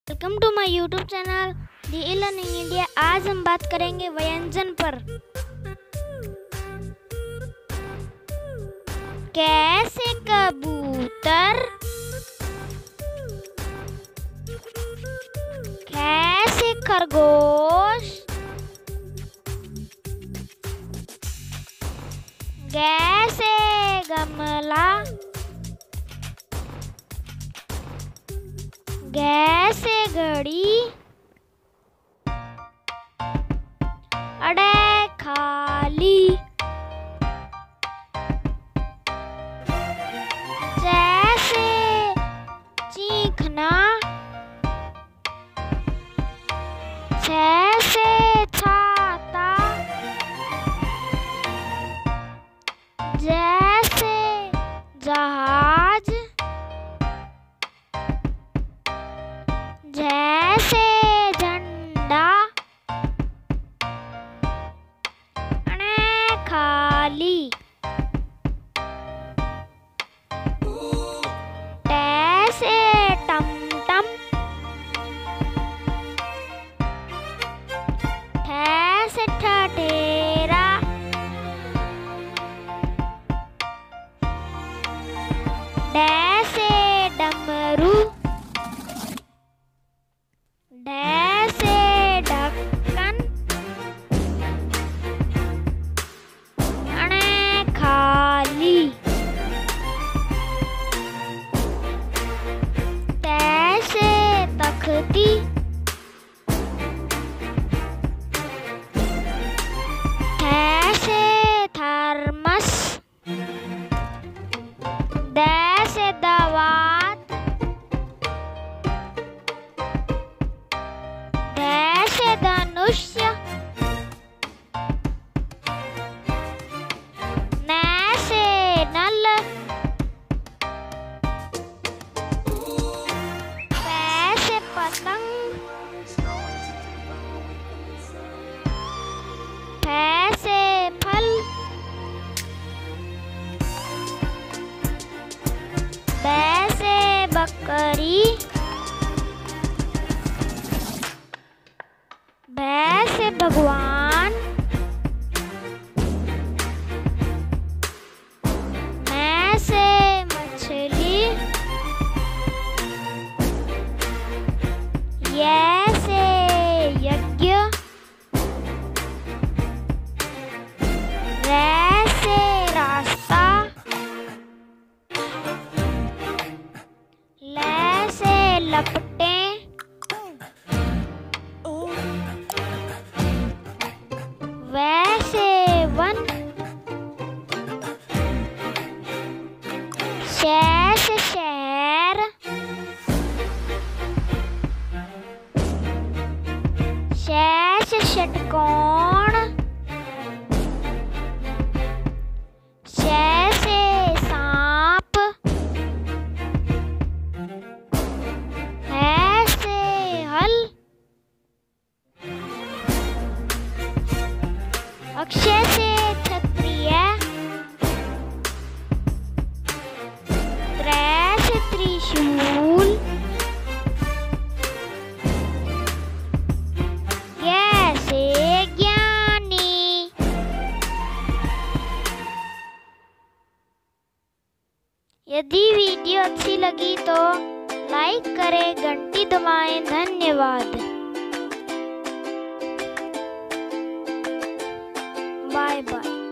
Welcome to my YouTube channel the Learning India. आज हम बात करेंगे व्यंजन पर। कैसे कबूतर, कैसे खरगोश, कैसे गमला, कैसे घड़ी, अड़े खाली, जैसे चीखना, जैसे छाता, जैसे जहाज, जैसे झंडा, अने खाली, तैसे टमटम, ठैसे ठठेरा, डैसे डमरू, डैसे ढक्कन, अने खाली, तैसे तख्ती, थैसे थर्मस, दैसे दवात, दैसे धनुष्य, नैसे नल, पैसे पतंग, पैसे फल, पैसे बकरी, वैसे भगवान, ऐसे मछली, ऐसे यज्ञ, वैसे रास्ता, लैसे लपटे, वैसे वन, शैसे शहर, शैसे षटकोण, शैसे सांप, ऐसे हल, अक्षय से क्षत्रिय, त्रय से त्रिशूल, कैसे ज्ञानी। यदि वीडियो अच्छी लगी तो लाइक करें, घंटी दबाएं। धन्यवाद। Bye bye.